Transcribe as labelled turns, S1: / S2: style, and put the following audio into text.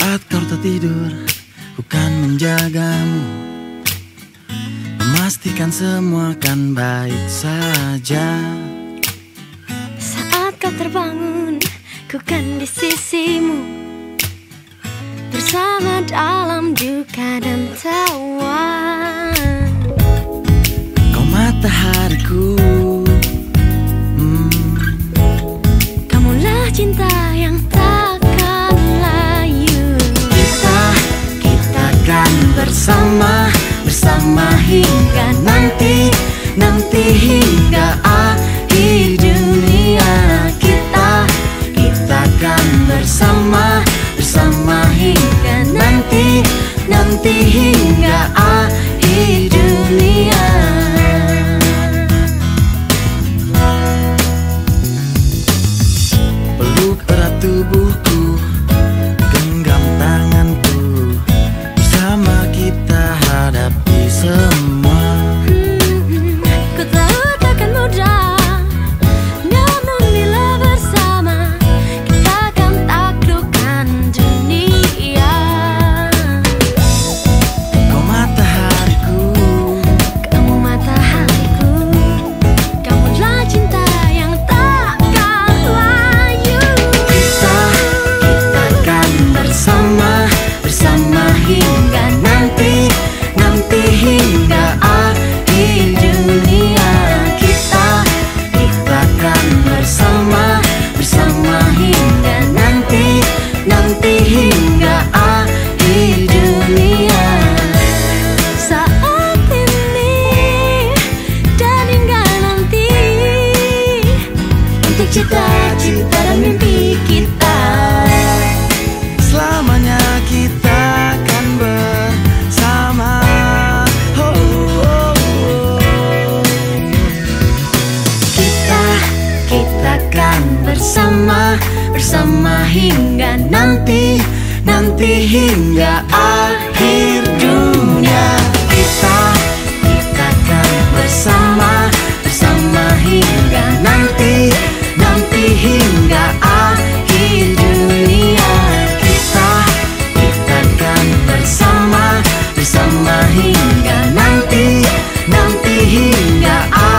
S1: Saat kau tertidur, ku kan menjagamu, memastikan semua kan baik saja.
S2: Saat kau terbangun, ku kan di sisimu, bersama dalam duka dan tawa.
S1: Kau matahariku,
S2: kamulah cinta yang takkan layu.
S1: Kita kan bersama hingga nanti hingga akhir dunia. Kita kan bersama hingga nanti hingga akhir dunia. Peluk erat tubuhku, genggam tanganku, bersama kita hadapi semua.
S2: Ku tahu takkan mudah, namun bila bersama kita akan taklukkan dunia.
S1: Kau matahariku,
S2: Kamu matahariku, kamulah cinta yang takkan layu.
S1: kita kan bersama hingga nanti hingga akhir dunia. Kita kan bersama hingga nanti hingga akhir dunia.
S2: Saat ini dan hingga nanti, untuk cita-cita dan mimpi kita.
S1: Selamanya kita akan bersama. Kita kan bersama hingga nanti hingga akhir dunia. Kita kan bersama hingga nanti hingga akhir dunia. Kita kan bersama hingga nanti hingga akhir